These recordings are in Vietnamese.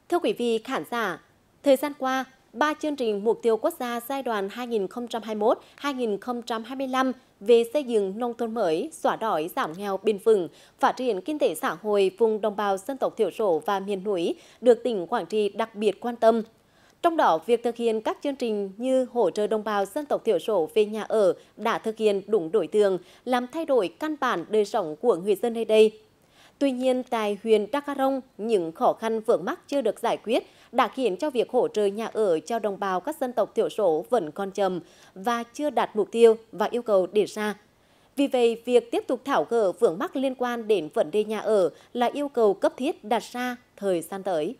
Thưa quý vị khán giả, thời gian qua, 3 chương trình mục tiêu quốc gia giai đoạn 2021-2025 về xây dựng nông thôn mới, xóa đói, giảm nghèo bền vững, phát triển kinh tế xã hội vùng đồng bào dân tộc thiểu số và miền núi được tỉnh Quảng Trị đặc biệt quan tâm. Trong đó, việc thực hiện các chương trình như hỗ trợ đồng bào dân tộc thiểu số về nhà ở đã thực hiện đúng đối tượng, làm thay đổi căn bản đời sống của người dân nơi đây. Tuy nhiên, tại huyện Đắk Rông, những khó khăn vướng mắc chưa được giải quyết đã khiến cho việc hỗ trợ nhà ở cho đồng bào các dân tộc thiểu số vẫn còn chậm và chưa đạt mục tiêu và yêu cầu đề ra. Vì vậy, việc tiếp tục tháo gỡ vướng mắc liên quan đến vấn đề nhà ở là yêu cầu cấp thiết đặt ra thời gian tới.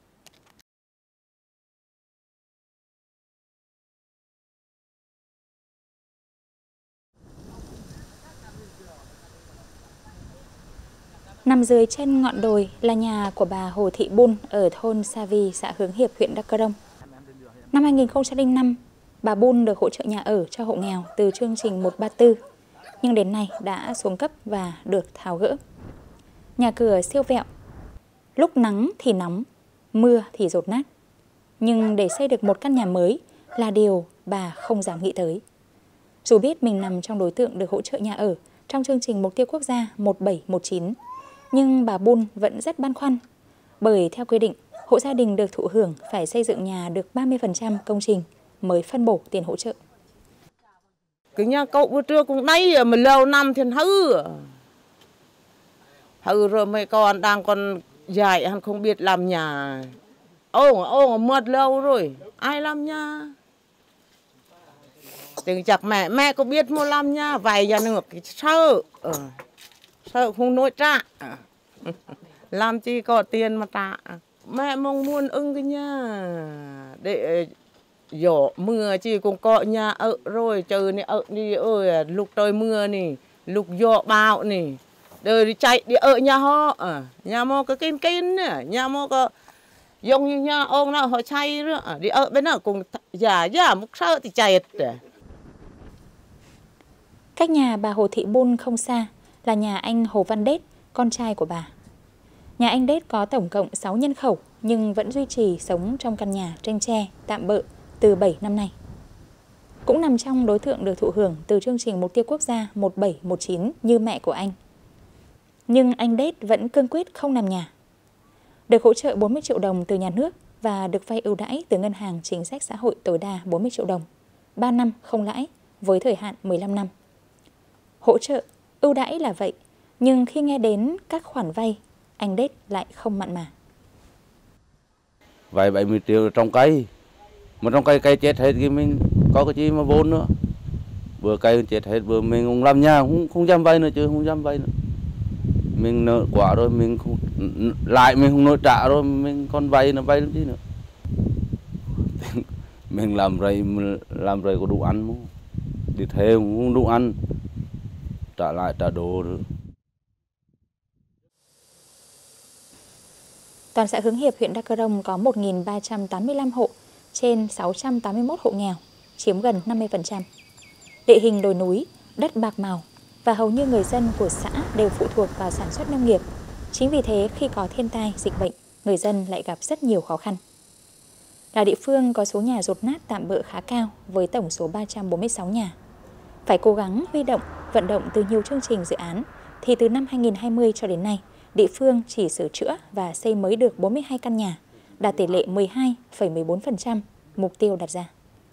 Nằm dưới chân ngọn đồi là nhà của bà Hồ Thị Bun ở thôn Sa Vi, xã Hướng Hiệp, huyện Đắk Rông. Năm 2005, bà Bun được hỗ trợ nhà ở cho hộ nghèo từ chương trình 134, nhưng đến nay đã xuống cấp và được tháo gỡ. Nhà cửa siêu vẹo, lúc nắng thì nóng, mưa thì dột nát. Nhưng để xây được một căn nhà mới là điều bà không dám nghĩ tới. Dù biết mình nằm trong đối tượng được hỗ trợ nhà ở trong chương trình mục tiêu quốc gia 1719, nhưng bà Bun vẫn rất băn khoăn, bởi theo quy định, hộ gia đình được thụ hưởng phải xây dựng nhà được 30% công trình mới phân bổ tiền hỗ trợ. Cái nhà cậu bữa trưa cũng đây mà lâu năm thì hư rồi mấy con đang còn dạy hắn không biết làm nhà. Mượt lâu rồi, ai làm nhà? Từng chắc mẹ có biết mua làm nhà, vài giờ nữa sợ không nổi trả. Làm chi có tiền mà trả. Mẹ mong muốn cái nhà để gió mưa chỉ cũng có nhà ở rồi, trời này ở đi ơi, lúc trời mưa này, lúc gió bão này, đời đi chạy đi ở nhà họ, nhà mô có kinh nữa, nhà mô có giống như nhà ông nào họ chạy nữa, đi ở bên nào cũng giả một sợ thì chạy. Cách nhà bà Hồ Thị Bun không xa là nhà anh Hồ Văn Đết, con trai của bà. Nhà anh Đết có tổng cộng 6 nhân khẩu nhưng vẫn duy trì sống trong căn nhà tranh tre, tạm bợ từ 7 năm nay. Cũng nằm trong đối tượng được thụ hưởng từ chương trình mục tiêu quốc gia 1719 như mẹ của anh. Nhưng anh Đết vẫn cương quyết không làm nhà. Được hỗ trợ 40 triệu đồng từ nhà nước và được vay ưu đãi từ Ngân hàng Chính sách Xã hội tối đa 40 triệu đồng, 3 năm không lãi với thời hạn 15 năm. Hỗ trợ, ưu đãi là vậy, nhưng khi nghe đến các khoản vay, anh Đết lại không mặn mà. Vay 70 triệu trong cây, mà trong cây chết hết thì mình có cái gì mà vốn nữa. Vừa cây chết hết, vừa mình không làm nhà, không dám vay nữa chứ, không dám vay nữa. Mình nợ quá rồi, mình không lại mình không nợ trả rồi, mình còn vay nó vay làm gì nữa. Mình làm rầy có đủ ăn không? Đi thuê cũng không đủ ăn, trả lại trả đồ nữa. Toàn xã Hướng Hiệp, huyện Đắk Rông có 1.385 hộ trên 681 hộ nghèo, chiếm gần 50%. Địa hình đồi núi, đất bạc màu và hầu như người dân của xã đều phụ thuộc vào sản xuất nông nghiệp. Chính vì thế khi có thiên tai, dịch bệnh, người dân lại gặp rất nhiều khó khăn. Là địa phương có số nhà dột nát tạm bợ khá cao với tổng số 346 nhà. Phải cố gắng huy động, vận động từ nhiều chương trình dự án, thì từ năm 2020 cho đến nay, địa phương chỉ sửa chữa và xây mới được 42 căn nhà, đạt tỷ lệ 12,14%, mục tiêu đặt ra.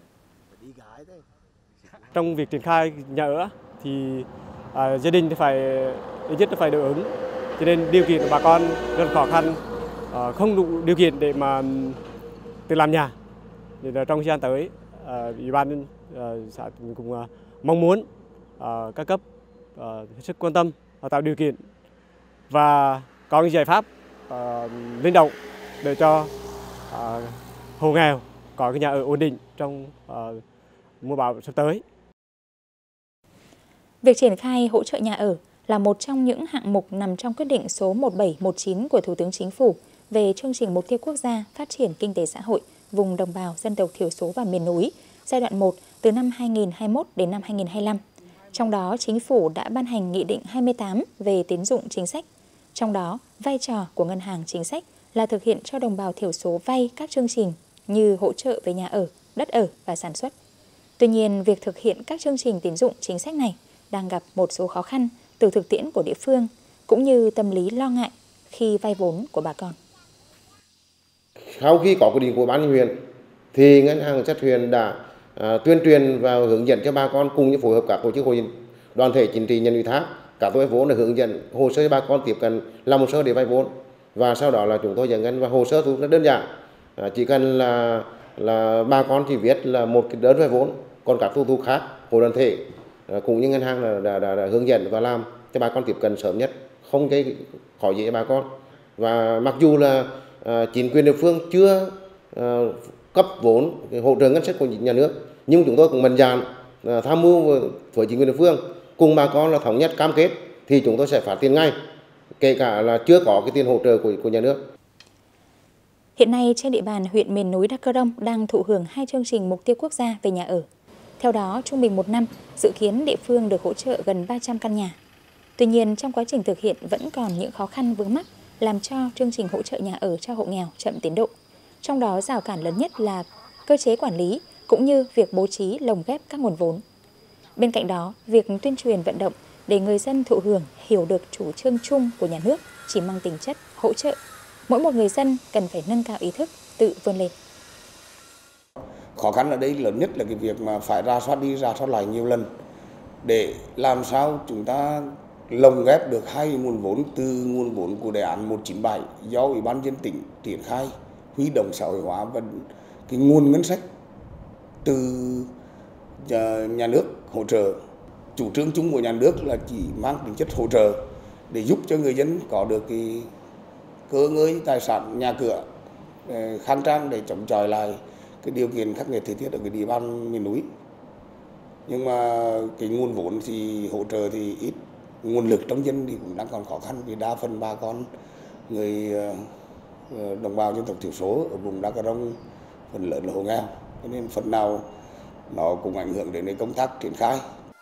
Trong việc triển khai nhà ở thì gia đình thì thứ nhất là phải đối ứng, cho nên điều kiện của bà con rất khó khăn, không đủ điều kiện để mà tự làm nhà. Thì trong thời gian tới, ủy ban xã cũng mong muốn các cấp hết sức quan tâm và tạo điều kiện và có những giải pháp linh động để cho hộ nghèo có cái nhà ở ổn định trong mùa bão sắp tới. Việc triển khai hỗ trợ nhà ở là một trong những hạng mục nằm trong quyết định số 1719 của Thủ tướng Chính phủ về chương trình mục tiêu quốc gia phát triển kinh tế xã hội vùng đồng bào dân tộc thiểu số và miền núi giai đoạn 1 từ năm 2021 đến năm 2025. Trong đó, Chính phủ đã ban hành Nghị định 28 về tín dụng chính sách. Trong đó, vai trò của Ngân hàng Chính sách là thực hiện cho đồng bào thiểu số vay các chương trình như hỗ trợ về nhà ở, đất ở và sản xuất. Tuy nhiên, việc thực hiện các chương trình tín dụng chính sách này đang gặp một số khó khăn từ thực tiễn của địa phương, cũng như tâm lý lo ngại khi vay vốn của bà con. Sau khi có quyết định của ban huyện, thì ngân hàng chính sách huyện đã tuyên truyền và hướng dẫn cho bà con cùng với phối hợp các tổ chức hội đoàn thể chính trị nhận ủy thác, các tổ vay vốn để hướng dẫn hồ sơ cho bà con tiếp cận làm hồ sơ để vay vốn, và sau đó là chúng tôi giải ngân và hồ sơ thủ tục rất đơn giản, chỉ cần là bà con chỉ viết là một cái đơn vay vốn, còn các thủ tục khác hội đoàn thể cũng như ngân hàng đã hướng dẫn và làm cho bà con tiếp cận sớm nhất, không gây khó dễ cho bà con. Và mặc dù là chính quyền địa phương chưa cấp vốn hỗ trợ ngân sách của nhà nước, nhưng chúng tôi cũng mạnh dạn tham mưu với chính quyền địa phương cùng bà con là thống nhất cam kết thì chúng tôi sẽ phát tiền ngay, kể cả là chưa có cái tiền hỗ trợ của nhà nước. Hiện nay trên địa bàn huyện miền núi Đắk Cơ Rông đang thụ hưởng 2 chương trình mục tiêu quốc gia về nhà ở. Theo đó, trung bình một năm dự kiến địa phương được hỗ trợ gần 300 căn nhà. Tuy nhiên, trong quá trình thực hiện vẫn còn những khó khăn vướng mắc làm cho chương trình hỗ trợ nhà ở cho hộ nghèo chậm tiến độ. Trong đó, rào cản lớn nhất là cơ chế quản lý cũng như việc bố trí lồng ghép các nguồn vốn. Bên cạnh đó, việc tuyên truyền vận động để người dân thụ hưởng hiểu được chủ trương chung của nhà nước chỉ mang tính chất hỗ trợ. Mỗi một người dân cần phải nâng cao ý thức, tự vươn lên. Khó khăn ở đây lớn nhất là cái việc mà phải ra soát lại nhiều lần để làm sao chúng ta lồng ghép được 2 nguồn vốn từ nguồn vốn của đề án 197 do Ủy ban nhân dân tỉnh triển khai, huy động xã hội hóa và cái nguồn ngân sách từ nhà nước hỗ trợ. Chủ trương chung của nhà nước là chỉ mang tính chất hỗ trợ để giúp cho người dân có được cái cơ ngơi tài sản, nhà cửa khang trang để chống chọi lại cái điều kiện khắc nghiệt thời tiết ở cái địa bàn miền núi. Nhưng mà cái nguồn vốn thì hỗ trợ thì ít, nguồn lực trong dân thì cũng đang còn khó khăn vì đa phần bà con người đồng bào dân tộc thiểu số ở vùng Đắk Cơ Rông phần lớn là hộ nghèo, cho nên phần nào nó cũng ảnh hưởng đến công tác triển khai.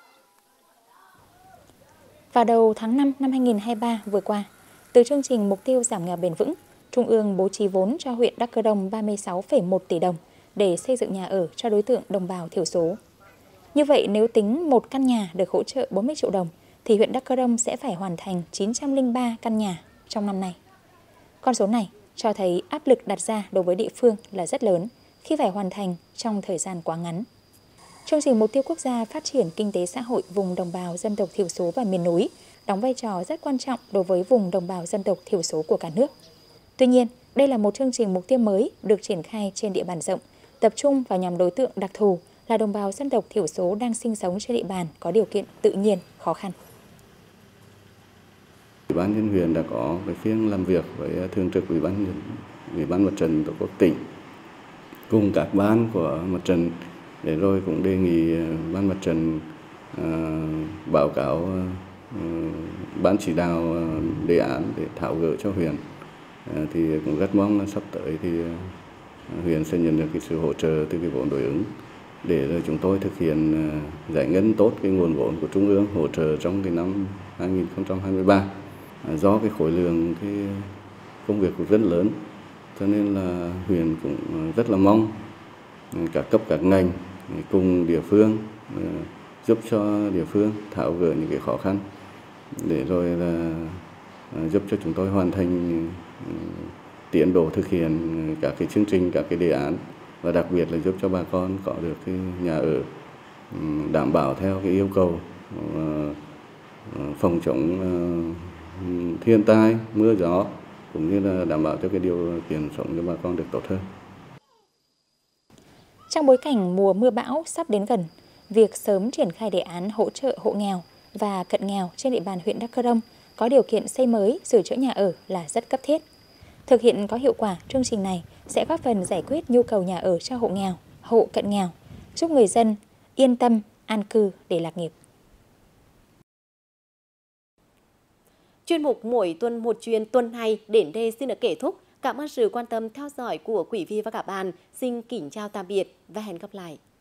Vào đầu tháng 5 năm 2023 vừa qua, từ chương trình mục tiêu giảm nghèo bền vững, Trung ương bố trí vốn cho huyện Đắk Cơ Rông 36,1 tỷ đồng để xây dựng nhà ở cho đối tượng đồng bào thiểu số. Như vậy, nếu tính một căn nhà được hỗ trợ 40 triệu đồng, thì huyện Đắk Cơ Rông sẽ phải hoàn thành 903 căn nhà trong năm nay. Con số này cho thấy áp lực đặt ra đối với địa phương là rất lớn khi phải hoàn thành trong thời gian quá ngắn. Chương trình mục tiêu quốc gia phát triển kinh tế xã hội vùng đồng bào dân tộc thiểu số và miền núi đóng vai trò rất quan trọng đối với vùng đồng bào dân tộc thiểu số của cả nước. Tuy nhiên, đây là một chương trình mục tiêu mới được triển khai trên địa bàn rộng, tập trung vào nhóm đối tượng đặc thù là đồng bào dân tộc thiểu số đang sinh sống trên địa bàn có điều kiện tự nhiên khó khăn. Ủy ban nhân huyện đã có cái phiên làm việc với thường trực Ủy ban Mặt trận Tổ quốc tỉnh cùng các ban của mặt trận, để rồi cũng đề nghị ban mặt trận báo cáo ban chỉ đạo đề án để tháo gỡ cho huyện. Thì cũng rất mong là sắp tới thì huyện sẽ nhận được cái sự hỗ trợ từ cái vốn đối ứng để rồi chúng tôi thực hiện giải ngân tốt cái nguồn vốn của Trung ương hỗ trợ trong cái năm 2023. Do cái khối lượng cái công việc cũng rất lớn, cho nên là huyện cũng rất là mong các cấp các ngành cùng địa phương giúp cho địa phương tháo gỡ những cái khó khăn để rồi là giúp cho chúng tôi hoàn thành tiến độ thực hiện các cái chương trình, các cái đề án, và đặc biệt là giúp cho bà con có được cái nhà ở đảm bảo theo cái yêu cầu phòng chống thiên tai, mưa gió, cũng như là đảm bảo cho cái điều kiện sống cho bà con được tốt hơn. Trong bối cảnh mùa mưa bão sắp đến gần, việc sớm triển khai đề án hỗ trợ hộ nghèo và cận nghèo trên địa bàn huyện Đắk Cơ Rông có điều kiện xây mới, sửa chữa nhà ở là rất cấp thiết. Thực hiện có hiệu quả, chương trình này sẽ góp phần giải quyết nhu cầu nhà ở cho hộ nghèo, hộ cận nghèo, giúp người dân yên tâm, an cư để lạc nghiệp. Chuyên mục Mỗi tuần một chuyện tuần này đến đây xin được kết thúc. Cảm ơn sự quan tâm theo dõi của quý vị và các bạn. Xin kính chào tạm biệt và hẹn gặp lại.